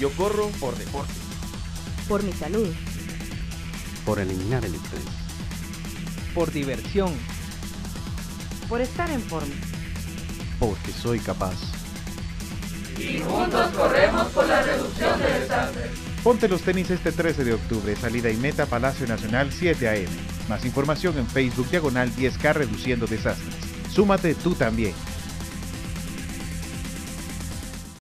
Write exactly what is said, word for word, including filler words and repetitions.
Yo corro por deporte. Por mi salud. Por eliminar el estrés. Por diversión. Por estar en forma. Porque soy capaz. Y juntos corremos por la reducción de desastres. Ponte los tenis este trece de octubre, salida y meta Palacio Nacional siete a eme. Más información en Facebook diagonal diez K Reduciendo Desastres. Súmate tú también.